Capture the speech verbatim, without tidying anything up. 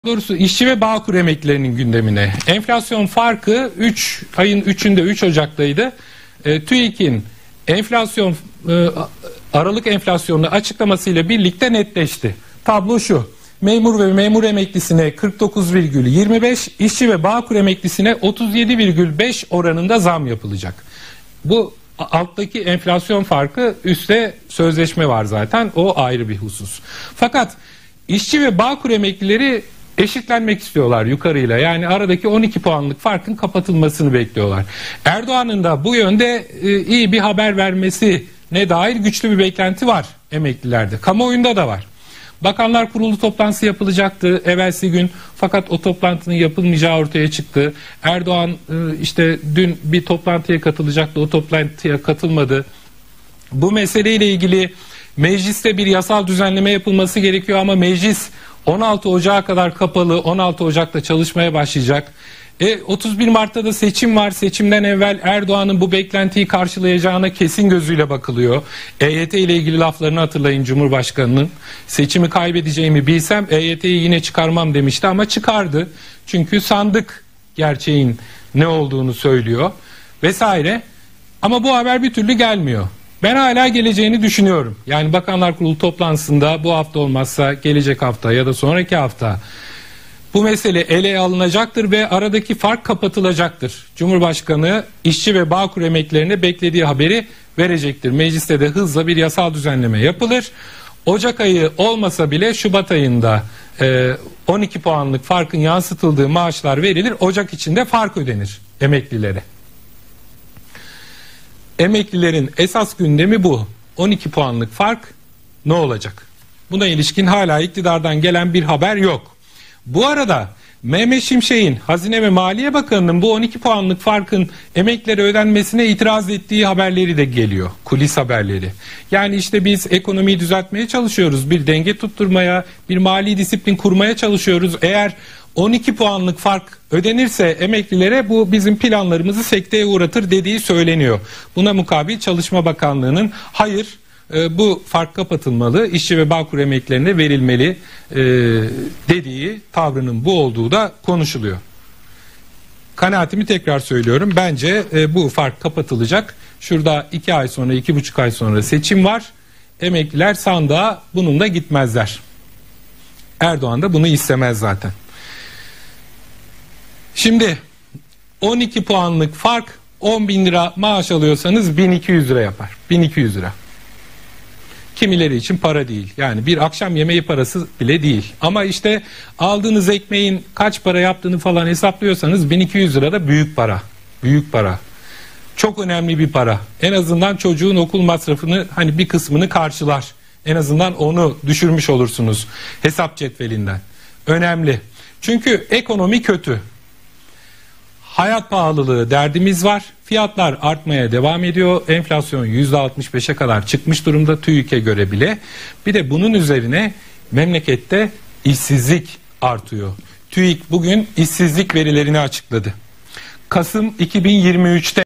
Doğrusu işçi ve Bağkur emeklilerinin gündemine. Enflasyon farkı üç ayın üçünde üç Ocak'taydı. E, TÜİK'in enflasyon e, Aralık enflasyonunu açıklamasıyla birlikte netleşti. Tablo şu: memur ve memur emeklisine kırk dokuz virgül yirmi beş, işçi ve Bağkur emeklisine otuz yedi virgül beş oranında zam yapılacak. Bu alttaki enflasyon farkı, üstte sözleşme var zaten, o ayrı bir husus. Fakat işçi ve Bağkur emeklileri eşitlenmek istiyorlar yukarıyla. Yani aradaki on iki puanlık farkın kapatılmasını bekliyorlar. Erdoğan'ın da bu yönde e, iyi bir haber vermesine dair güçlü bir beklenti var emeklilerde. Kamuoyunda da var. Bakanlar Kurulu toplantısı yapılacaktı evvelsi gün, fakat o toplantının yapılmayacağı ortaya çıktı. Erdoğan e, işte dün bir toplantıya katılacaktı, o toplantıya katılmadı. Bu meseleyle ilgili mecliste bir yasal düzenleme yapılması gerekiyor ama meclis on altı Ocak'a kadar kapalı. on altı Ocak'ta çalışmaya başlayacak. E, otuz bir Mart'ta da seçim var. Seçimden evvel Erdoğan'ın bu beklentiyi karşılayacağına kesin gözüyle bakılıyor. E Y T ile ilgili laflarını hatırlayın Cumhurbaşkanı'nın. Seçimi kaybedeceğimi bilsem E Y T'yi yine çıkarmam demişti ama çıkardı. Çünkü sandık gerçeğin ne olduğunu söylüyor vesaire. Ama bu haber bir türlü gelmiyor. Ben hala geleceğini düşünüyorum. Yani Bakanlar Kurulu toplantısında bu hafta olmazsa gelecek hafta ya da sonraki hafta bu mesele ele alınacaktır ve aradaki fark kapatılacaktır. Cumhurbaşkanı işçi ve Bağkur emeklilerine beklediği haberi verecektir. Mecliste de hızla bir yasal düzenleme yapılır. Ocak ayı olmasa bile Şubat ayında e, on iki puanlık farkın yansıtıldığı maaşlar verilir. Ocak içinde fark ödenir emeklilere. Emeklilerin esas gündemi bu. on iki puanlık fark ne olacak? Buna ilişkin hala iktidardan gelen bir haber yok. Bu arada Mehmet Şimşek'in, Hazine ve Maliye Bakanı'nın bu on iki puanlık farkın emeklilere ödenmesine itiraz ettiği haberleri de geliyor. Kulis haberleri. Yani işte biz ekonomiyi düzeltmeye çalışıyoruz. Bir denge tutturmaya, bir mali disiplin kurmaya çalışıyoruz. Eğer on iki puanlık fark ödenirse emeklilere bu bizim planlarımızı sekteye uğratır dediği söyleniyor. Buna mukabil Çalışma Bakanlığı'nın hayır e, bu fark kapatılmalı, işçi ve Bağkur emeklilerine verilmeli e, dediği tavrının bu olduğu da konuşuluyor. Kanaatimi tekrar söylüyorum. Bence e, bu fark kapatılacak. Şurada iki ay sonra, iki buçuk ay sonra seçim var. Emekliler sandığa bununla gitmezler. Erdoğan da bunu istemez zaten. Şimdi on iki puanlık fark, on bin lira maaş alıyorsanız bin iki yüz lira yapar. bin iki yüz lira. Kimileri için para değil. Yani bir akşam yemeği parası bile değil. Ama işte aldığınız ekmeğin kaç para yaptığını falan hesaplıyorsanız bin iki yüz lira da büyük para. Büyük para. Çok önemli bir para. En azından çocuğun okul masrafını, hani bir kısmını karşılar. En azından onu düşürmüş olursunuz hesap cetvelinden. Önemli. Çünkü ekonomi kötü. Hayat pahalılığı derdimiz var. Fiyatlar artmaya devam ediyor. Enflasyon yüzde altmış beşe kadar çıkmış durumda TÜİK'e göre bile. Bir de bunun üzerine memlekette işsizlik artıyor. TÜİK bugün işsizlik verilerini açıkladı. Kasım iki bin yirmi üçte